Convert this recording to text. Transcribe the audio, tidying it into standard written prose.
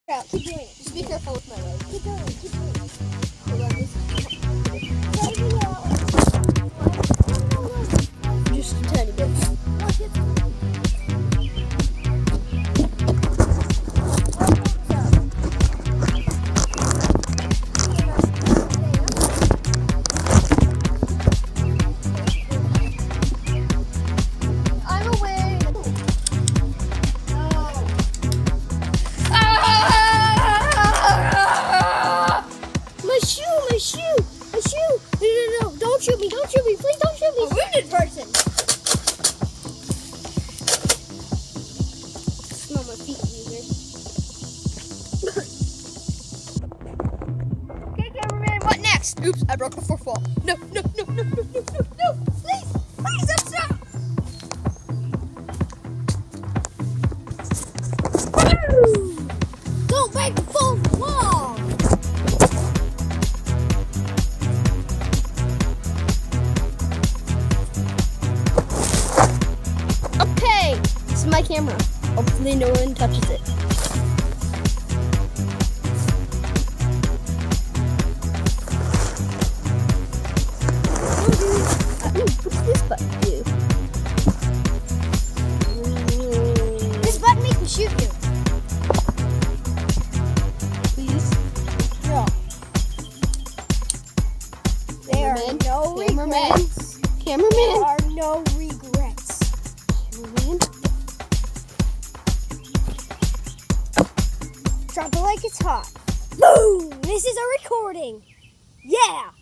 Yeah, keep doing it. Just be careful with my leg. Keep going, keep going. Hold on, just a tiny bit. My shoe! No, don't shoot me, please don't shoot me! A wounded person! Smell my feet, loser. Okay, cameraman, what next? Oops, I broke the fourth wall. No, Please, stop! Don't break the fourth wall! Okay, this is my camera. Hopefully no one touches it. What's this button do? This button makes me shoot you. Please. No. There are Cameraman. no regrets. There Cameraman. are no regrets. Cameraman. Drop it like it's hot. Boom! This is a recording. Yeah!